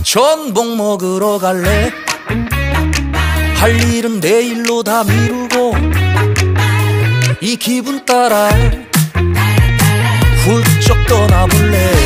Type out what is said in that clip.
전복 먹으러 갈래? 할 일은 내일로 다 미루고 이 기분 따라 훌쩍 떠나볼래?